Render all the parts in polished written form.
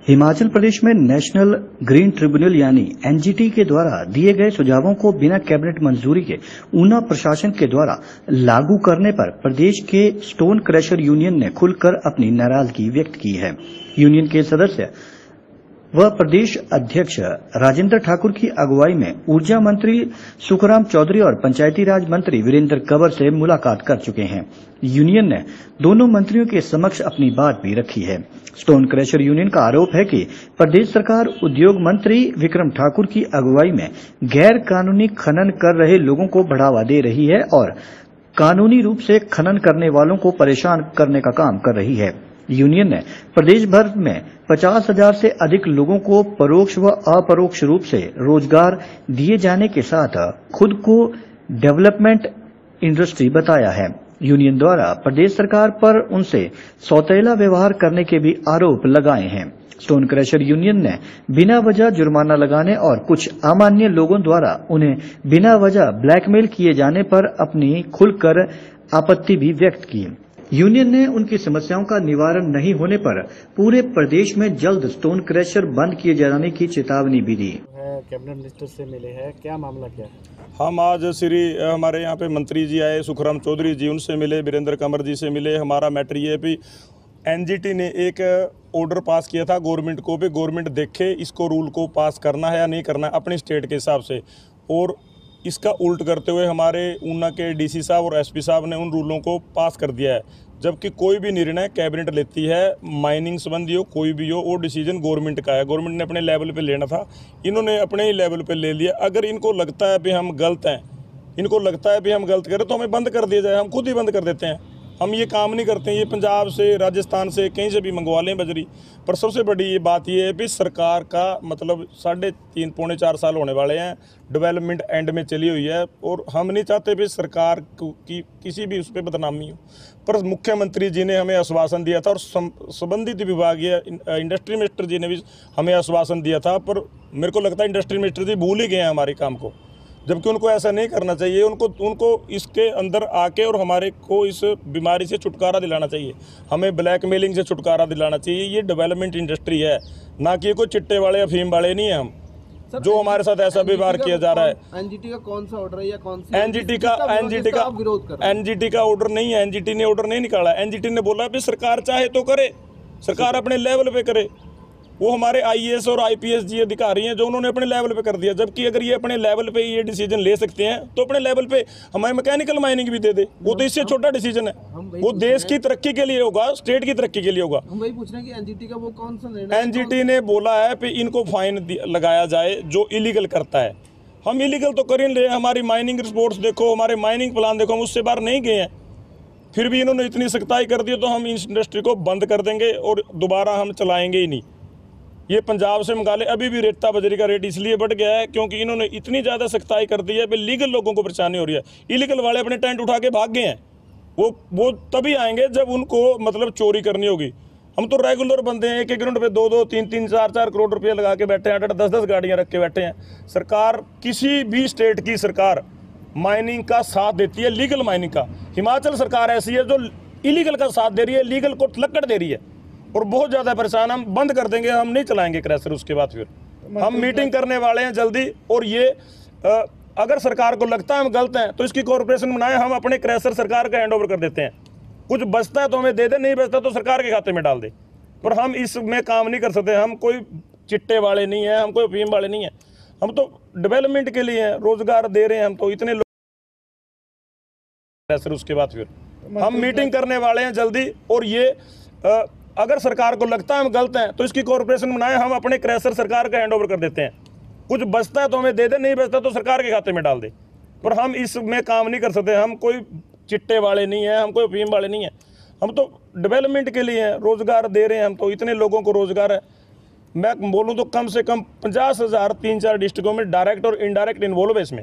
हिमाचल प्रदेश में national green tribunal यानी NGT के द्वारा दिए गए सुझावों को बिना कैबिनेट मंजूरी के ऊना प्रशासन के द्वारा लागू करने पर प्रदेश के स्टोन क्रशर यूनियन ने खुलकर अपनी नाराजगी व्यक्त की है। यूनियन के सदस्य व प्रदेश अध्यक्ष राजेंद्र ठाकुर की अगुवाई में ऊर्जा मंत्री सुखराम चौधरी और पंचायती राज मंत्री वीरेंद्र कंवर से मुलाकात कर चुके हैं। यूनियन ने दोनों मंत्रियों के समक्ष अपनी बात भी रखी है। स्टोन क्रशर यूनियन का आरोप है कि प्रदेश सरकार उद्योग मंत्री विक्रम ठाकुर की अगुवाई में गैर कानूनी खनन कर रहे लोगों को बढ़ावा दे रही है और कानूनी रूप से खनन करने वालों को परेशान करने का काम कर रही है। यूनियन ने प्रदेश भर में 50,000 से अधिक लोगों को परोक्ष व अपरोक्ष रूप से रोजगार दिए जाने के साथ खुद को डेवलपमेंट इंडस्ट्री बताया है। यूनियन द्वारा प्रदेश सरकार पर उनसे सौतेला व्यवहार करने के भी आरोप लगाए हैं। स्टोन क्रशर यूनियन ने बिना वजह जुर्माना लगाने और कुछ अमान्य लोगों द्वारा उन्हें बिना वजह ब्लैकमेल किए जाने पर अपनी खुलकर आपत्ति भी व्यक्त की। यूनियन ने उनकी समस्याओं का निवारण नहीं होने पर पूरे प्रदेश में जल्द स्टोन क्रशर बंद किए जाने की चेतावनी भी दी। कैबिनेट मिनिस्टर से मिले हैं, क्या मामला क्या है? हम आज हमारे यहाँ पे मंत्री जी आए, सुखराम चौधरी जी, उनसे मिले, वीरेंद्र कंवर जी से मिले। हमारा मैटर ये है भी एनजीटी ने एक ऑर्डर पास किया था गवर्नमेंट को भी, गवर्नमेंट देखे इसको रूल को पास करना है या नहीं करना है अपनी स्टेट के हिसाब से, और इसका उल्ट करते हुए हमारे ऊना के डीसी साहब और एसपी साहब ने उन रूलों को पास कर दिया है। जबकि कोई भी निर्णय कैबिनेट लेती है, माइनिंग संबंधी हो कोई भी हो, वो डिसीजन गवर्नमेंट का है। गवर्नमेंट ने अपने लेवल पे लेना था, इन्होंने अपने ही लेवल पे ले लिया। अगर इनको लगता है भी हम गलत हैं, इनको लगता है भी हम गलत करें तो हमें बंद कर दिया जाए, हम खुद ही बंद कर देते हैं। हम ये काम नहीं करते हैं, ये पंजाब से, राजस्थान से, कहीं से भी मंगवा लें बजरी। पर सबसे बड़ी ये बात ये है कि सरकार का मतलब 3.5 पौने 4 साल होने वाले हैं, डेवलपमेंट एंड में चली हुई है, और हम नहीं चाहते भी सरकार की किसी भी उस पर बदनामी हो। पर मुख्यमंत्री जी ने हमें आश्वासन दिया था और संबंधित विभागीय इंडस्ट्री मिनिस्टर जी ने भी हमें आश्वासन दिया था, पर मेरे को लगता है इंडस्ट्री मिनिस्टर जी भूल ही गए हैं हमारे काम को, जबकि उनको ऐसा नहीं करना चाहिए। उनको इसके अंदर आके और हमारे को इस बीमारी से छुटकारा दिलाना चाहिए, हमें ब्लैकमेलिंग से छुटकारा दिलाना चाहिए। ये डेवलपमेंट इंडस्ट्री है, ना कि कोई चिट्टे वाले या फीम वाले नहीं है हम, जो हमारे साथ ऐसा व्यवहार किया जा रहा है। एनजीटी का कौन सा ऑर्डर है या कौन सी एनजीटी का ऑर्डर नहीं है, एनजीटी ने ऑर्डर नहीं निकाला। एनजीटी ने बोला भी सरकार चाहे तो करे, सरकार अपने लेवल पे करे। वो हमारे आईएएस और आईपीएस जी अधिकारी हैं जो उन्होंने अपने लेवल पे कर दिया। जबकि अगर ये अपने लेवल पे ये डिसीजन ले सकते हैं तो अपने लेवल पे हमें मैकेनिकल माइनिंग भी दे दे, वो तो इससे छोटा डिसीजन है। वो देश की तरक्की के लिए होगा, स्टेट की तरक्की के लिए होगा। हम वही पूछ रहे हैं कि एनजीटी का वो कौन सा निर्णय? एनजीटी ने बोला है कि इनको फाइन लगाया जाए जो इलीगल करता है। हम इलीगल तो कर ही रहे, हमारी माइनिंग रिपोर्ट्स देखो, हमारे माइनिंग प्लान देखो, हम उससे बाहर नहीं गए हैं, फिर भी इन्होंने इतनी सख्ताई कर दी तो हम इस इंडस्ट्री को बंद कर देंगे और दोबारा हम चलाएंगे ही नहीं। ये पंजाब से मंगा ले, अभी भी रेता बजरी का रेट इसलिए बढ़ गया है क्योंकि इन्होंने इतनी ज़्यादा सख्ताई कर दी है कि लीगल लोगों को परेशानी हो रही है। इलीगल वाले अपने टेंट उठा के भाग गए हैं, वो तभी आएंगे जब उनको मतलब चोरी करनी होगी। हम तो रेगुलर बंदे हैं, एक ग्राउंड पे 2-2, 3-3, 4-4 करोड़ रुपये लगा के बैठे हैं, 8-10 गाड़ियाँ रख के बैठे हैं। सरकार, किसी भी स्टेट की सरकार माइनिंग का साथ देती है, लीगल माइनिंग का। हिमाचल सरकार ऐसी है जो इलीगल का साथ दे रही है, लीगल को लक्कड़ दे रही है, और बहुत ज़्यादा परेशान। हम बंद कर देंगे, हम नहीं चलाएंगे क्रशर। उसके बाद फिर हम मीटिंग करने वाले हैं जल्दी। और ये अगर सरकार को लगता है हम गलत हैं तो इसकी कॉर्पोरेशन बनाए, हम अपने क्रशर सरकार का हैंड ओवर कर देते हैं। कुछ बचता है तो हमें दे दे, नहीं बचता तो सरकार के खाते में डाल दे। पर हम इसमें काम नहीं कर सकते, हम कोई चिट्टे वाले नहीं हैं, हम कोई अफीम वाले नहीं हैं, हम तो डेवलपमेंट के लिए हैं, रोजगार दे रहे हैं। हम तो इतने लोग क्रशर। उसके बाद फिर हम मीटिंग करने वाले हैं जल्दी। और ये अगर सरकार को लगता है हम गलत हैं तो इसकी कॉर्पोरेशन बनाए, हम अपने क्रशर सरकार का हैंड ओवर कर देते हैं। कुछ बचता है तो हमें दे दे, नहीं बचता तो सरकार के खाते में डाल दे। पर हम इसमें काम नहीं कर सकते, हम कोई चिट्टे वाले नहीं हैं, हम कोई अफीम वाले नहीं हैं, हम तो डेवलपमेंट के लिए हैं, रोजगार दे रहे हैं। हम तो इतने लोगों को रोजगार है, मैं बोलूँ तो कम से कम 50,000 3-4 डिस्ट्रिक्टों में डायरेक्ट और इनडायरेक्ट इन्वॉल्व है इसमें।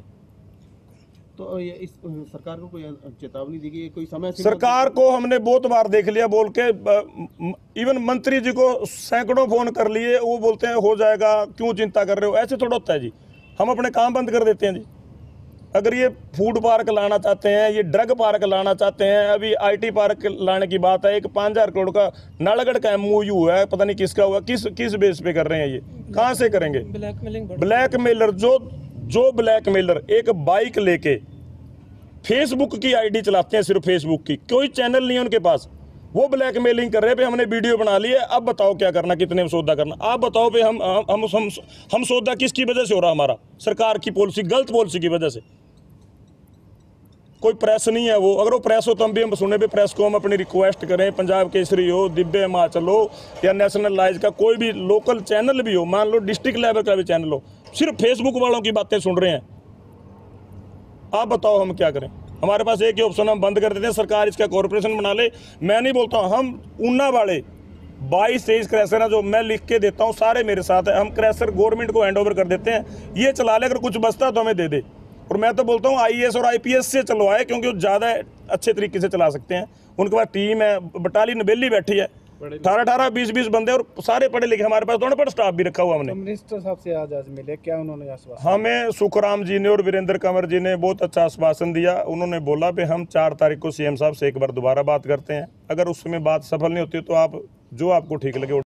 तो ये इस सरकार को कोई चेतावनी दी गई, कोई समय? सरकार को हमने बहुत बार देख लिया बोल के, इवन मंत्री जी को सैकड़ों फोन कर लिए, वो बोलते हैं हो जाएगा, क्यों चिंता कर रहे हो। ऐसे थोड़ा होता है जी, हम अपने काम बंद कर देते हैं जी। अगर ये फूड पार्क लाना चाहते हैं, ये ड्रग पार्क लाना चाहते हैं, अभी आईटी पार्क लाने की बात है, एक 5,000 करोड़ का नालागढ़ का MOU है, पता नहीं किसका हुआ, किस बेस पे कर रहे हैं, ये कहाँ से करेंगे? ब्लैकमेलर, जो ब्लैकमेलर एक बाइक लेके फेसबुक की आईडी चलाते हैं, सिर्फ फेसबुक की, कोई चैनल नहीं है उनके पास, वो ब्लैकमेलिंग कर रहे हैं पे हमने वीडियो बना ली है, अब बताओ क्या करना, कितने में सौदा करना, आप बताओ पे हम सौदा किसकी वजह से हो रहा, हमारा सरकार की पॉलिसी, गलत पॉलिसी की वजह से। कोई प्रेस नहीं है वो, अगर वो प्रेस हो तो हम सुने पे प्रेस को हम अपनी रिक्वेस्ट करें, पंजाब केसरी हो, दिव्य हिमाचल हो या नेशनल लाइज का कोई भी लोकल चैनल भी हो, मान लो डिस्ट्रिक्ट लेवल का भी चैनल हो, सिर्फ फेसबुक वालों की बातें सुन रहे हैं, आप बताओ हम क्या करें? हमारे पास एक ही ऑप्शन, हम बंद कर देते हैं, सरकार इसका कॉर्पोरेशन बना ले। मैं नहीं बोलता हूँ, हम ऊना वाले 22-23 क्रैशर हैं जो मैं लिख के देता हूँ, सारे मेरे साथ है, हम क्रैशर गवर्नमेंट को हैंड ओवर कर देते हैं, ये चला ले, अगर कुछ बचता तो हमें दे दे। और मैं तो बोलता हूँ IAS और IPS से चलवाए, क्योंकि वो ज़्यादा अच्छे तरीके से चला सकते हैं, उनके पास टीम है, बटालियन बेली बैठी है, 18-18, 20-20 बंदे और सारे पढ़े लिखे, हमारे पास दोनों पर स्टाफ भी रखा हुआ हमने। मिनिस्टर साहब से आज मिले, क्या उन्होंने आश्वासन? हमें सुखराम जी ने और वीरेंद्र कंवर जी ने बहुत अच्छा आश्वासन दिया। उन्होंने बोला कि हम 4 तारीख को CM साहब से एक बार दोबारा बात करते हैं, अगर उस समय बात सफल नहीं होती तो आप जो आपको ठीक लगे